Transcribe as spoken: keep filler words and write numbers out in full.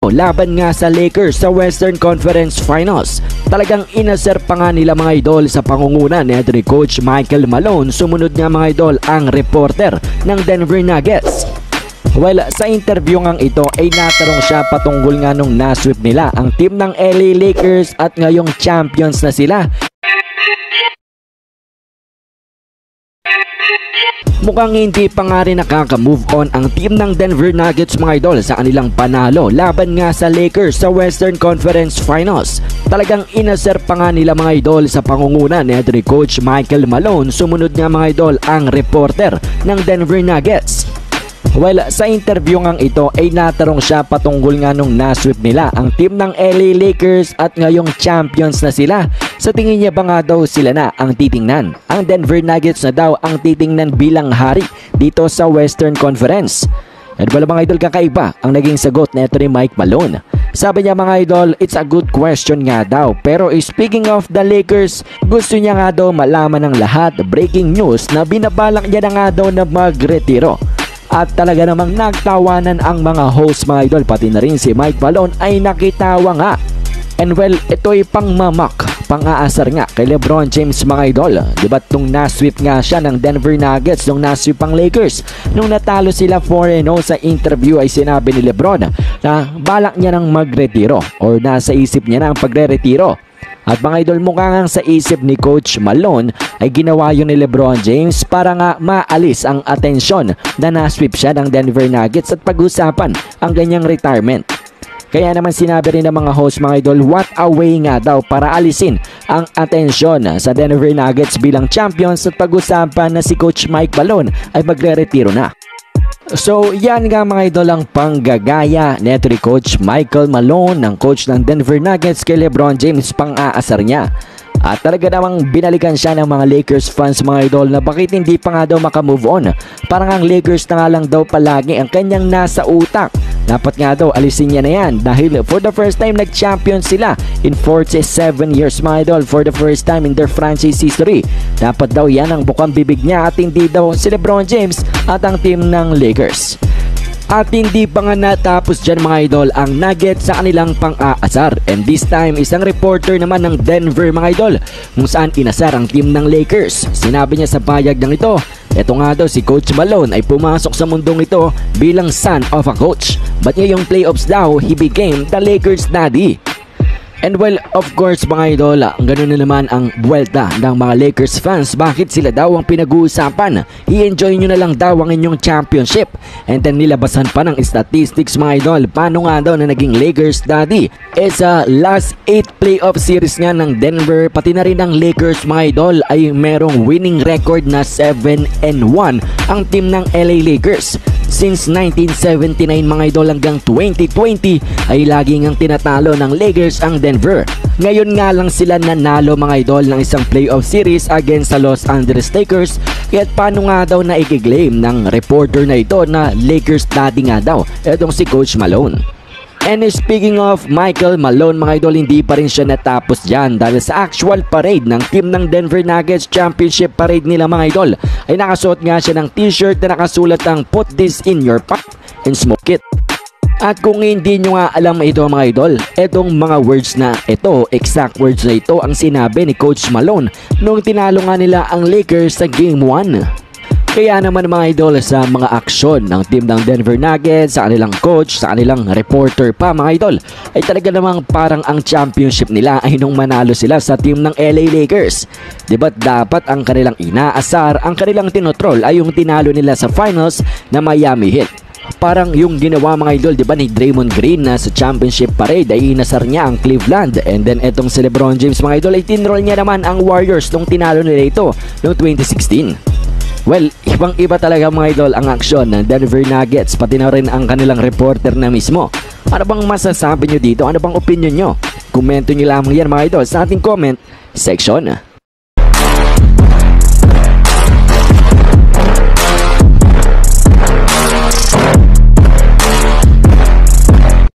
laban nga sa Lakers sa Western Conference Finals. Talagang inaser pa nga nila mga idol sa pangunguna ni head coach Michael Malone. Sumunod nga mga idol ang reporter ng Denver Nuggets. Well, sa interview ngang ito ay natarong siya patungkol nga nung nasweep nila ang team ng L A Lakers at ngayong champions na sila. Mukhang hindi pa nga rin nakaka-move on ang team ng Denver Nuggets mga idol sa kanilang panalo laban nga sa Lakers sa Western Conference Finals. Talagang inaser pa nga nila mga idol sa pangunguna ni head coach Michael Malone. Sumunod nga mga idol ang reporter ng Denver Nuggets. Well, sa interview ngang ito ay natarong siya patungkol nga nung nasweep nila ang team ng L A Lakers at ngayong champions na sila. Sa tingin niya ba nga daw sila na ang titingnan? Ang Denver Nuggets na daw ang titingnan bilang hari dito sa Western Conference. At wala mga idol, kakaiba ang naging sagot neto ni Mike Malone. Sabi niya mga idol, it's a good question nga daw. Pero speaking of the Lakers, gusto niya nga daw malaman ng lahat, breaking news, na binabalak niya na nga daw na magretiro. At talaga namang nagtawanan ang mga host mga idol, pati na rin si Mike Malone ay nakitawa nga. And well, ito'y pangmamak, pang-aasar nga kay LeBron James mga idol. Diba nung nasweep nga siya ng Denver Nuggets, nung nasweep ang Lakers, nung natalo sila four and oh sa interview ay sinabi ni LeBron na balak niya nang magretiro or nasa isip niya na ang pagre-retiro. At mga idol, mukha nga sa isip ni Coach Malone ay ginawa yun ni LeBron James para nga maalis ang atensyon na nasweep siya ng Denver Nuggets at pag-usapan ang ganyang retirement. Kaya naman sinabi rin ng mga host mga idol, what a way nga daw para alisin ang atensyon sa Denver Nuggets bilang champions at pag-usapan na si Coach Mike Malone ay magre-retiro na. So yan nga mga idol ang panggagaya neto ni Coach Michael Malone ng coach ng Denver Nuggets kay LeBron James, pang-aasar niya. At talaga namang binalikan siya ng mga Lakers fans mga idol na bakit hindi pa nga daw makamove on. Parang ang Lakers na nga lang daw palagi ang kanyang nasa utak. Dapat nga daw alisin niya na yan dahil for the first time nag-champion sila in forty-seven years mga idol, for the first time in their franchise history. Dapat daw yan ang bukang bibig niya at hindi daw si LeBron James at ang team ng Lakers. At hindi pa nga natapos dyan mga idol ang Nuggets sa kanilang pang-aasar. And this time isang reporter naman ng Denver mga idol kung saan inasar ang team ng Lakers. Sinabi niya sa payag ng ito, eto nga daw si Coach Malone ay pumasok sa mundong ito bilang son of a coach. But ngayong playoffs daw, he became the Lakers daddy. And well, of course mga idol, ganoon na naman ang buwelta ng mga Lakers fans. Bakit sila daw ang pinag-uusapan? I-enjoy nyo na lang daw ang inyong championship. And then nilabasan pa ng statistics mga idol, paano nga daw na naging Lakers daddy? E sa last eight playoff series nga ng Denver, pati na rin ng Lakers mga idol, ay merong winning record na seven and one ang team ng L A Lakers. Since nineteen seventy-nine mga idol hanggang twenty twenty ay laging ang tinatalo ng Lakers ang Denver. Ngayon nga lang sila nanalo mga idol ng isang playoff series against sa Los Angeles Lakers. Kaya paano nga daw na i-claim ng reporter na ito na Lakers daddy nga daw etong si Coach Malone. And speaking of Michael Malone mga idol, hindi pa rin siya natapos dyan dahil sa actual parade ng team ng Denver Nuggets, championship parade nila mga idol, ay nakasuot nga siya ng t-shirt na nakasulat ang "Put this in your pipe and smoke it." At kung hindi nyo nga alam ito mga idol, etong mga words na ito, exact words na ito ang sinabi ni Coach Malone nung tinalo nga nila ang Lakers sa Game one. Kaya naman mga idol, sa mga aksyon ng team ng Denver Nuggets, sa kanilang coach, sa kanilang reporter pa mga idol, ay talaga namang parang ang championship nila ay nung manalo sila sa team ng L A Lakers. Diba't dapat ang kanilang inaasar, ang kanilang tinotroll ay yung tinalo nila sa finals na Miami Heat. Parang yung ginawa mga idol, diba ni Draymond Green na sa championship parade ay inasar niya ang Cleveland. And then etong si LeBron James mga idol ay tinroll niya naman ang Warriors nung tinalo nila ito noong twenty sixteen. Well, ibang iba talaga mga idol ang aksyon ng Denver Nuggets, pati na rin ang kanilang reporter na mismo. Ano bang masasabi nyo dito? Ano bang opinion nyo? Komento nyo lamang yan mga idol sa ating comment section.